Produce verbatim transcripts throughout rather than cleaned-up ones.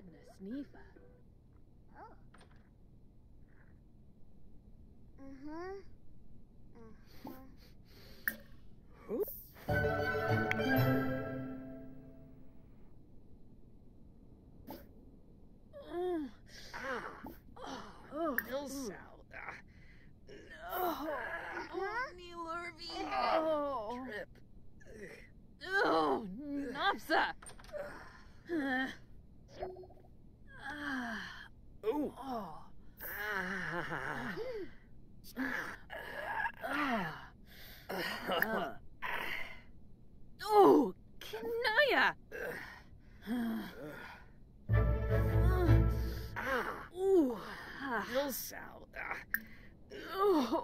Nasnifa. Oh. Uh-huh. Uh-huh. Who? Oh, Nopsa! Uh, Ooh. oh. Uh, oh, Kanaya! Ooh. Hillsal. Oh.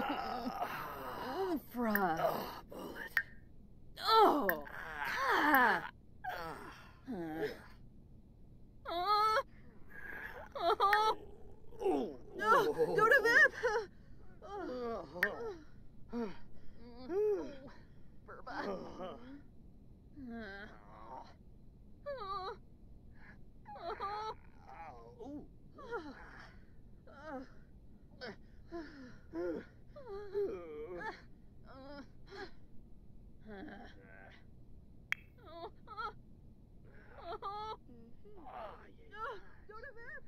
Fra. Oh, bullet. Oh. Ah. Uh. Oh. Oh. No, go to Vip. Burba. Go to Vip.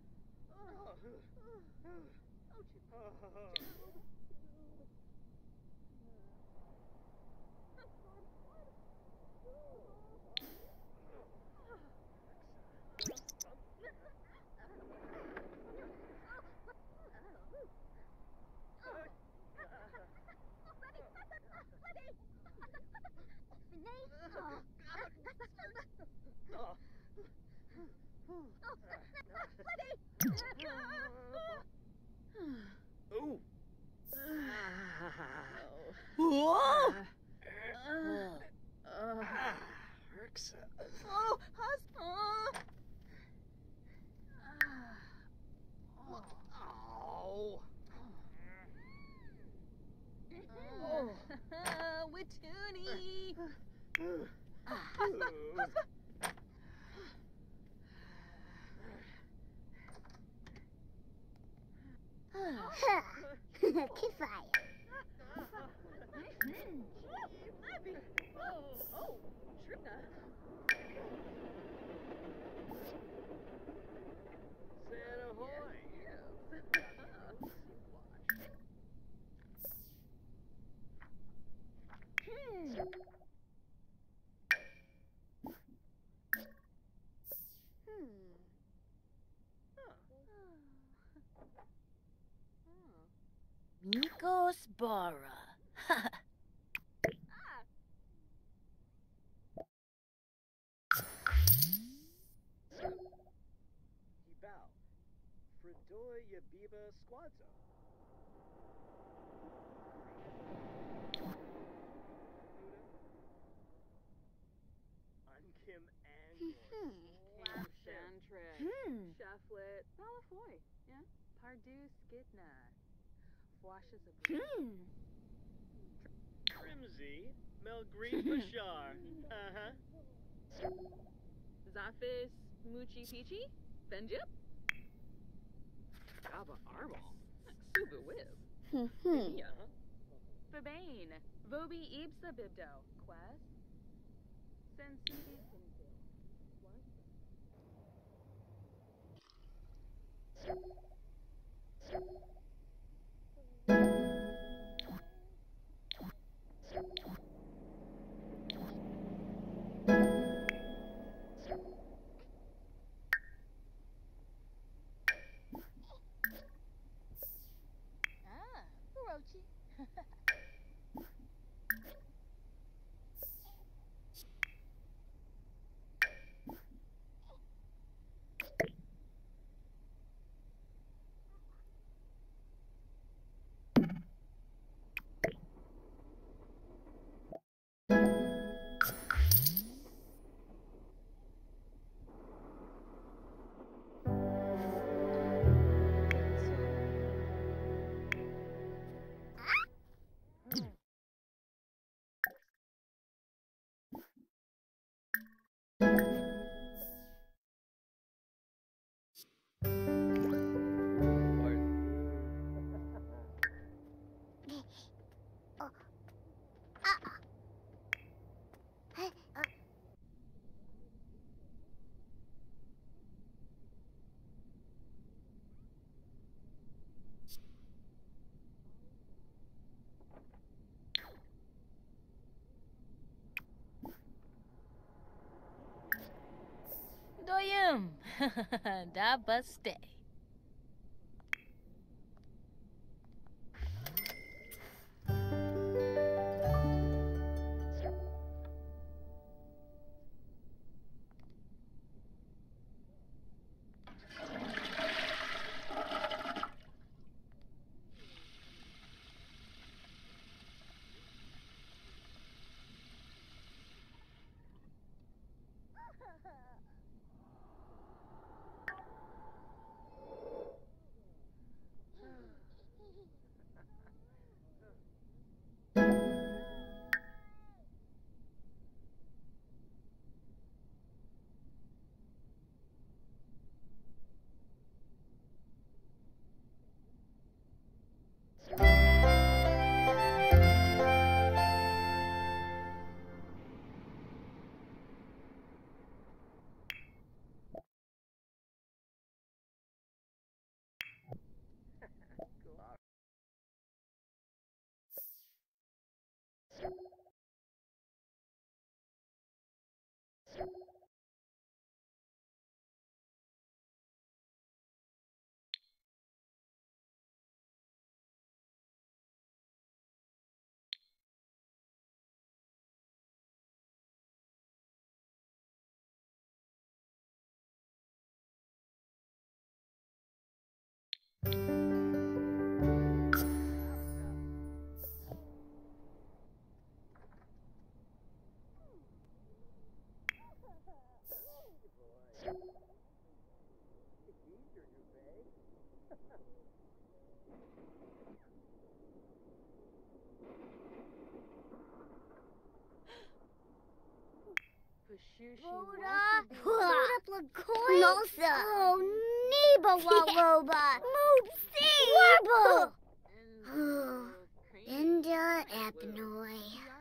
Ooh. Whoa! Herxa. Oh, hus. Oh. Oh. Wituni. Kifaya. Oh, oh, Tripna. San ahoy. Nikos Bara. Hibao. Fridoy Yabiba Squadzo. Unkim Angor. Lamb Shantrick. Hmm. Shufflet. Malafoy. Yeah. Pardue Skidna. Fwashes of Hmm. Crimsy. Melgreed Bashar. Uh-huh. Zafis Muchi Pichi. Benjip. Gaba Arbol. Suba Wib. Yeah. Fabane. Vobi Ibsa Bibdo. Quest. Sensidi Simple. Ah, Orochi. Doyum. Da buste. Nosa. Oh, neighbour Wawoba. Move see. Warble. Inda Apnoi.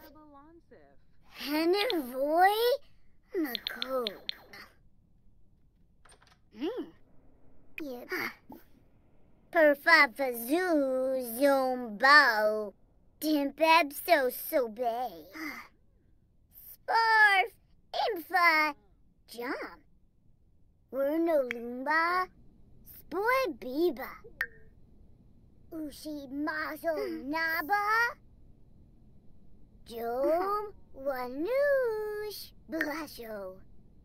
Hennevoy. Mako. Hmm. Yep. Perfafazoo zombao. Dimpab so so bay. Sparf. Infa. Jump. We're no lumba. Spoy biba. Ushi maso naba. Jom wanush blasho.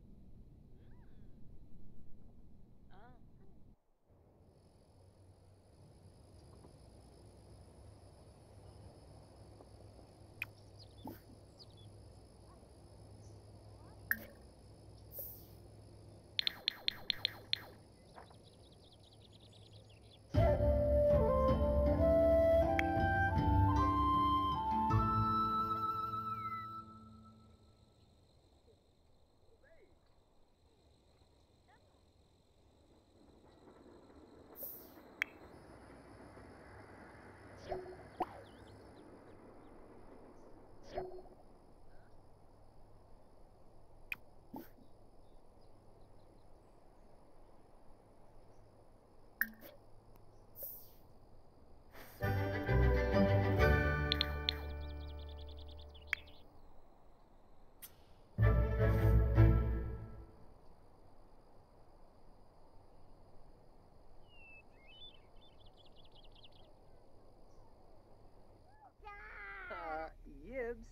Uh, Yibs.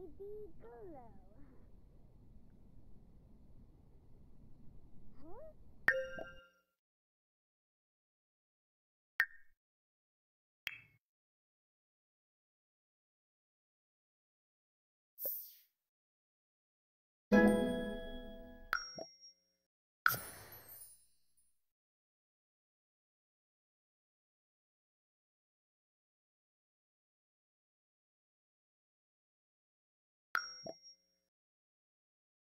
be below. Huh?